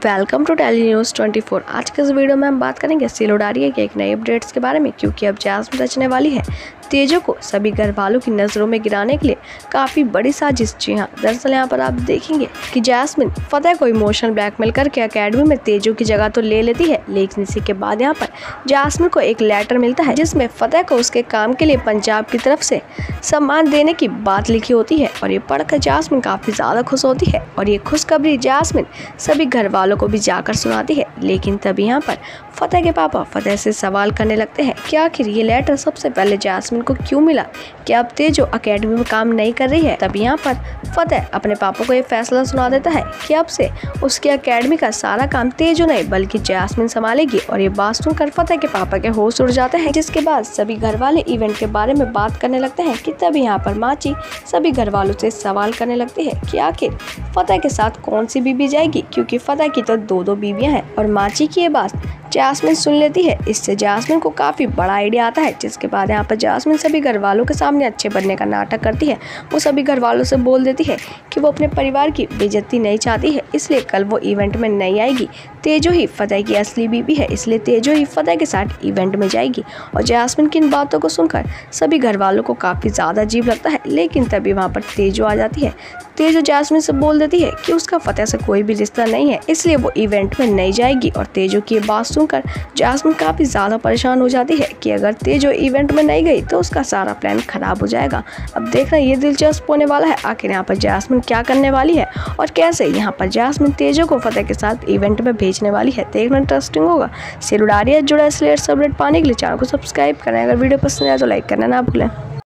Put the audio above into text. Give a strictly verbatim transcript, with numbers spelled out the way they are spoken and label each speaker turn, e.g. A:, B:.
A: Welcome to tele news twenty four. आज के इस वीडियो में हम बात करेंगे सिलोडारिया के एक नए अपडेट्स के बारे में, क्योंकि अब जैस्मिन रचने वाली है तेजो को सभी घर वालों की नज़रों में गिराने के लिए काफ़ी बड़ी साजिश। जी हाँ, दरअसल यहाँ पर आप देखेंगे कि जैस्मिन फतेह को इमोशनल ब्लैकमेल करके एकेडमी में तेजो की जगह तो ले लेती है, लेकिन इसी के बाद यहाँ पर जैस्मिन को एक लेटर मिलता है जिसमें फतेह को उसके काम के लिए पंजाब की तरफ से सम्मान देने की बात लिखी होती है। और ये पढ़कर जैस्मिन काफ़ी ज़्यादा खुश होती है और ये खुशखबरी जैस्मिन सभी घर वालों को भी जाकर सुनाती है। लेकिन तभी यहाँ पर फतेह के पापा फतेह से सवाल करने लगते हैं कि आखिर ये लेटर सबसे पहले जैस्मिन को क्यों मिला, कि अब तेजो एकेडमी में काम नहीं कर रही है। तभी यहाँ पर फतेह अपने पापा को ये फैसला सुना देता है कि अब से उसकी एकेडमी का सारा काम तेजो नहीं बल्कि जैस्मिन संभालेगी। और ये बात सुनकर फतेह के पापा के होश उड़ जाते हैं, जिसके बाद सभी घर वाले इवेंट के बारे में बात करने लगते हैं। कि तभी यहाँ पर माची सभी घर वालों से सवाल करने लगती है कि आखिर फतेह के साथ कौन सी बीबी जाएगी, क्योंकि फतेह की तो दो दो बीवियां हैं। और माची की ये बात जैस्मिन सुन लेती है। इससे जैस्मिन को काफ़ी बड़ा आइडिया आता है, जिसके बाद यहाँ पर जैस्मिन सभी घर वालों के सामने अच्छे बनने का नाटक करती है। वो सभी घर वालों से बोल देती है कि वो अपने परिवार की बेइज्जती नहीं चाहती है, इसलिए कल वो इवेंट में नहीं आएगी। तेजो ही फतेह की असली बीबी है, इसलिए तेजो ही फतेह के साथ इवेंट में जाएगी। और जैस्मिन की इन बातों को सुनकर सभी घर वालों को काफ़ी ज़्यादा अजीब लगता है, लेकिन तभी वहाँ पर तेजो आ जाती है। तेजो जैस्मिन से बोल देती है कि उसका फतेह से कोई भी रिश्ता नहीं है, इसलिए वो इवेंट में नहीं जाएगी। और तेजो की ये बात सुनकर जैस्मिन काफ़ी ज़्यादा परेशान हो जाती है कि अगर तेजो इवेंट में नहीं गई तो उसका सारा प्लान खराब हो जाएगा। अब देखना ये दिलचस्प होने वाला है, आखिर यहाँ पर जैस्मिन क्या करने वाली है और कैसे यहाँ पर जैस्मिन तेजो को फतेह के साथ इवेंट में भेजने वाली है। देखना इंटरेस्टिंग होगा। सिलोडारिया जुड़ा इसलिए अपडेट पाने के लिए चैनल को सब्सक्राइब करें। अगर वीडियो पसंद आए तो लाइक करना ना भूलें।